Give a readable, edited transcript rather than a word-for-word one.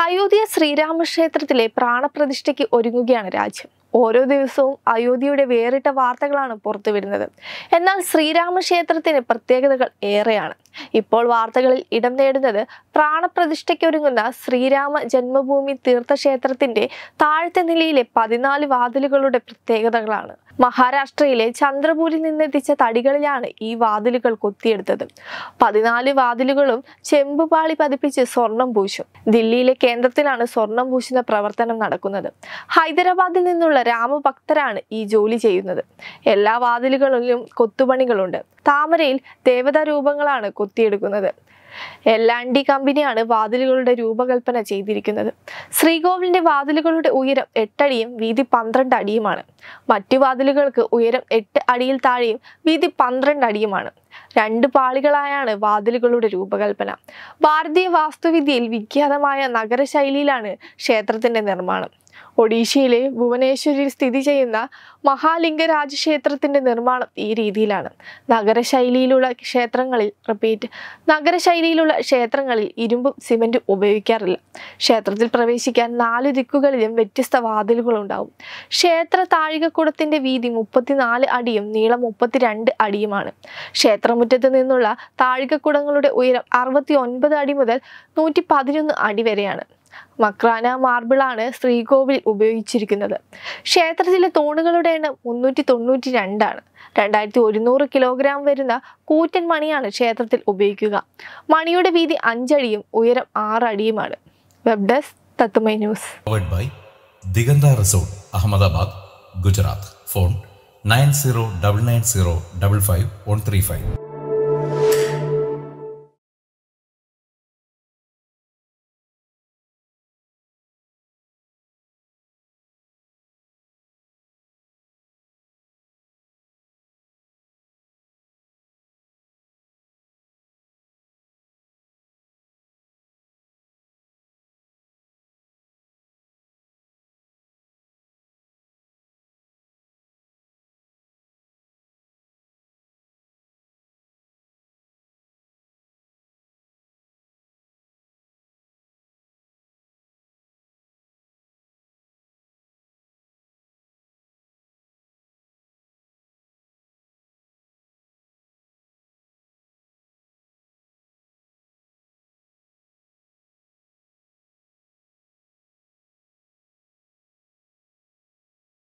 അയോധ്യ ശ്രീരാമക്ഷേത്രത്തിലെ പ്രാണപ്രതിഷ്ഠയ്ക്ക് ഒരുങ്ങുകയാണ് രാജ്യം. ഓരോ ദിവസവും അയോധ്യയുടെ വേറിട്ട വാർത്തകളാണ് പുറത്തുവരുന്നത്. എന്നാൽ ശ്രീരാമക്ഷേത്രത്തിന് പ്രത്യേകതകൾ ഏറെയാണ്. ഇപ്പോൾ വാർത്തകളിൽ ഇടം നേടുന്നത് പ്രാണപ്രതിഷ്ഠയ്ക്കൊരുങ്ങുന്ന ശ്രീരാമ ജന്മഭൂമി തീർത്ഥക്ഷേത്രത്തിന്റെ താഴത്തെ നിലയിലെ 14 വാതിലുകളുടെ പ്രത്യേകതകളാണ്. മഹാരാഷ്ട്രയിലെ ചന്ദ്രപൂരിൽ നിന്നെത്തിച്ച തടികളിലാണ് ഈ വാതിലുകൾ കൊത്തിയെടുത്തത്. 14 വാതിലുകളും ചെമ്പുപാളി പതിപ്പിച്ച് സ്വർണം പൂശും. ദില്ലിയിലെ കേന്ദ്രത്തിലാണ് സ്വർണം പൂശുന്ന പ്രവർത്തനം നടക്കുന്നത്. ഹൈദരാബാദിൽ നിന്നുള്ള രാമഭക്തരാണ് ഈ ജോലി ചെയ്യുന്നത്. എല്ലാ വാതിലുകളിലും കൊത്തുപണികളുണ്ട്. താമരയിൽ ദേവതാ രൂപങ്ങളാണ് കൊത്തിയെടുക്കുന്നത്. L&T കമ്പനിയാണ് വാതിലുകളുടെ രൂപകൽപ്പന ചെയ്തിരിക്കുന്നത്. ശ്രീകോവിലിന്റെ വാതിലുകളുടെ ഉയരം 8 അടിയും വീതി 12 അടിയുമാണ്. മറ്റു വാതിലുകൾക്ക് ഉയരം 8 അടിയിൽ താഴെയും വീതി 12 അടിയുമാണ്. 2 പാളികളായാണ് വാതിലുകളുടെ രൂപകൽപ്പന. ഭാരതീയ വാസ്തുവിദ്യയിൽ വിഖ്യാതമായ നഗരശൈലിയിലാണ് ക്ഷേത്രത്തിന്റെ നിർമ്മാണം. ഒഡീഷയിലെ ഭുവനേശ്വരിൽ സ്ഥിതി ചെയ്യുന്ന മഹാലിംഗരാജ ക്ഷേത്രത്തിന്റെ നിർമ്മാണം ഈ രീതിയിലാണ്. നഗരശൈലിയിലുള്ള ക്ഷേത്രങ്ങളിൽ ഇരുമ്പും സിമന്റും ഉപയോഗിക്കാറില്ല. ക്ഷേത്രത്തിൽ പ്രവേശിക്കാൻ 4 ദിക്കുകളിലും വ്യത്യസ്ത വാതിലുകൾ ഉണ്ടാവും. ക്ഷേത്ര താഴികക്കുടത്തിന്റെ വീതി 34 അടിയും നീളം 32 അടിയുമാണ്. ക്ഷേത്രമുറ്റത്ത് നിന്നുള്ള താഴികക്കുടങ്ങളുടെ ഉയരം 69 അടി മുതൽ 111 അടി വരെയാണ്. മക്രാന മാർബിളാണ് ശ്രീകോവിൽ ഉപയോഗിച്ചിരിക്കുന്നത്. ക്ഷേത്രത്തിലെ തൂണുകളുടെ എണ്ണം 392 ആണ്. 2100 കിലോഗ്രാം വരുന്ന കൂറ്റൻ മണിയാണ് ക്ഷേത്രത്തിൽ ഉപയോഗിക്കുക. മണിയുടെ വീതി 5 അടിയും ഉയരം 6 അടിയുമാണ്. വെബ് ഡെസ്ക് തത്തുമൈ news. Diganta resort, Ahmedabad, Gujarat. Phone 9099055135.